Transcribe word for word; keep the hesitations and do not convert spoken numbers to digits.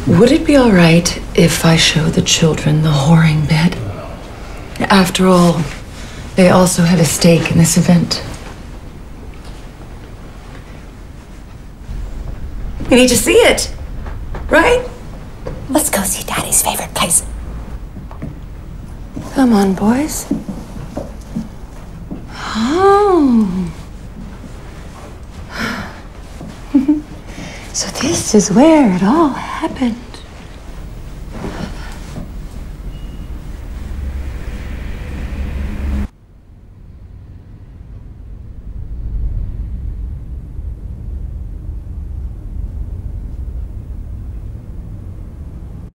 Would it be all right if I show the children the whoring bed? After all, they also had a stake in this event. We need to see it, right? Let's go see Daddy's favorite place. Come on, boys. Oh. So this is where it all happened.